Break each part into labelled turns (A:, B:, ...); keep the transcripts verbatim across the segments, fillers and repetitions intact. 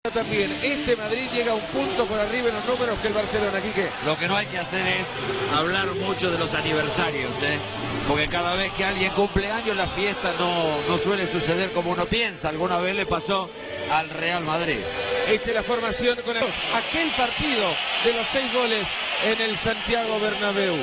A: También este Madrid llega a un punto por arriba en los números que el Barcelona. Quique,
B: lo que no hay que hacer es hablar mucho de los aniversarios, ¿eh? Porque cada vez que alguien cumple años la fiesta no, no suele suceder como uno piensa. Alguna vez le pasó al Real Madrid.
A: Esta es la formación con el... aquel partido de los seis goles en el Santiago Bernabéu.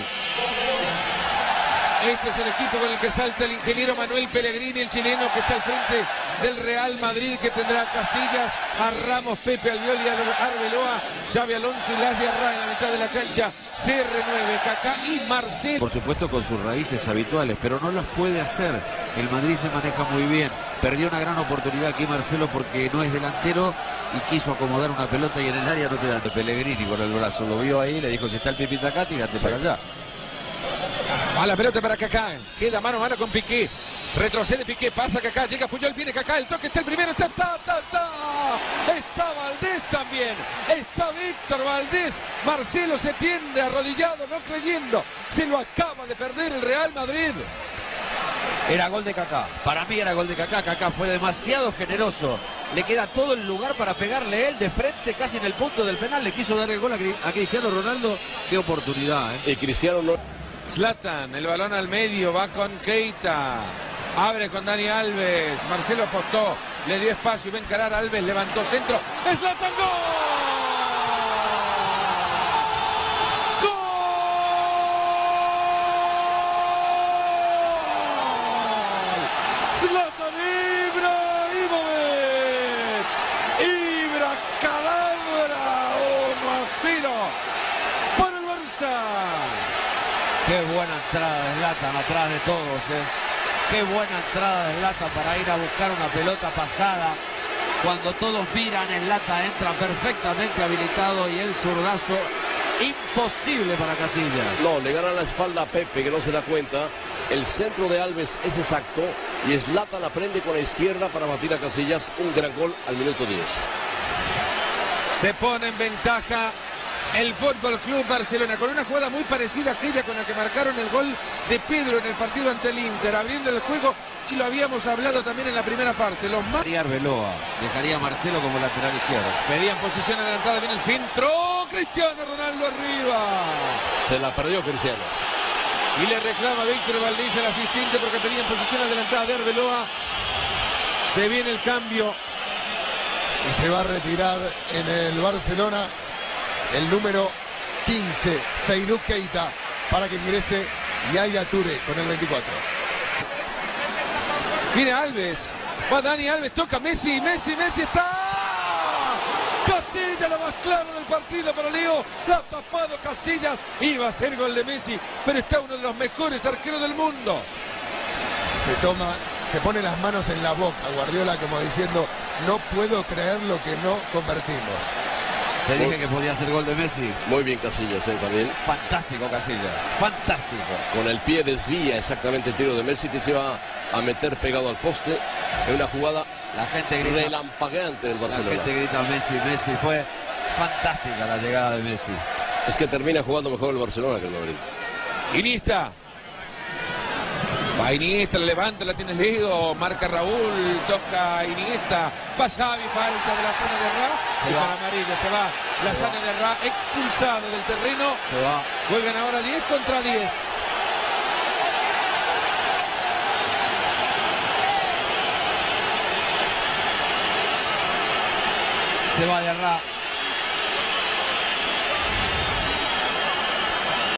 A: Este es el equipo con el que salta el ingeniero Manuel Pellegrini, el chileno que está al frente del Real Madrid, que tendrá a Casillas, a Ramos, Pepe Albiol y a Arbeloa, Xabi Alonso y Las de Arra en la mitad de la cancha, C R nueve, Kaká y Marcelo.
B: Por supuesto con sus raíces habituales, pero no las puede hacer. El Madrid se maneja muy bien. Perdió una gran oportunidad aquí Marcelo porque no es delantero y quiso acomodar una pelota y en el área no te da. Pellegrini con el brazo lo vio ahí, le dijo: si está el Pipita acá, tírate para allá.
A: A la pelota para Kaká, queda mano a mano con Piqué, retrocede Piqué, pasa Kaká, llega Puyol, viene Kaká, el toque está el primero, está, está, está, está, está Valdés también, está Víctor Valdés, Marcelo se tiende arrodillado, no creyendo, se lo acaba de perder el Real Madrid.
B: Era gol de Kaká, para mí era gol de Kaká, Kaká fue demasiado generoso, le queda todo el lugar para pegarle él de frente, casi en el punto del penal, le quiso dar el gol a, a Cristiano Ronaldo, qué oportunidad, ¿eh?
C: Y Cristiano no...
A: Zlatan, el balón al medio, va con Keita, abre con Dani Alves, Marcelo apostó, le dio espacio y va a encarar, Alves levantó centro, Zlatan, ¡gol! Zlatan Ibrahimovic, Ibra Calabra, uno a cero por el Barça.
B: Qué buena entrada de Zlatan atrás de todos, ¿eh? Qué buena entrada de Zlatan para ir a buscar una pelota pasada. Cuando todos miran, Zlatan entra perfectamente habilitado y el zurdazo imposible para Casillas.
C: No, le gana la espalda a Pepe, que no se da cuenta. El centro de Alves es exacto y Zlatan aprende con la izquierda para batir a Casillas. Un gran gol al minuto diez.
A: Se pone en ventaja el Fútbol Club Barcelona con una jugada muy parecida a aquella con la que marcaron el gol de Pedro en el partido ante el Inter, abriendo el juego, y lo habíamos hablado también en la primera parte. Los más...
B: Arbeloa, dejaría a Marcelo como lateral izquierdo.
A: Pedían posición adelantada, viene el centro, Cristiano Ronaldo arriba.
C: Se la perdió Cristiano.
A: Y le reclama Víctor Valdés al asistente porque tenía en posición adelantada de Arbeloa. Se viene el cambio.
D: Y se va a retirar en el Barcelona el número quince, Seydou Keita, para que ingrese Yaya Touré con el veinticuatro.
A: Viene Alves, va Dani Alves, toca Messi, Messi, Messi está... Casillas, la más clara del partido para Leo, la ha tapado Casillas, iba a ser gol de Messi, pero está uno de los mejores arqueros del mundo.
D: Se toma, se pone las manos en la boca Guardiola como diciendo: no puedo creer lo que no convertimos.
B: Te dije que podía ser gol de Messi.
C: Muy bien Casillas, ¿eh? También.
B: Fantástico Casillas, fantástico.
C: Con el pie desvía exactamente el tiro de Messi, que se iba a meter pegado al poste en una jugada
B: la gente grita,
C: relampagueante del Barcelona.
B: La gente grita Messi, Messi. Fue fantástica la llegada de Messi.
C: Es que termina jugando mejor el Barcelona que el Madrid.
A: Iniesta. Va Iniesta, la levanta, la tiene Leo, marca Raúl, toca Iniesta, va Xavi, falta de la zona de Ra, y para amarilla se va la zona de Ra, expulsado del terreno,
B: se va.
A: Juegan ahora diez contra diez.
B: Se va de Ra.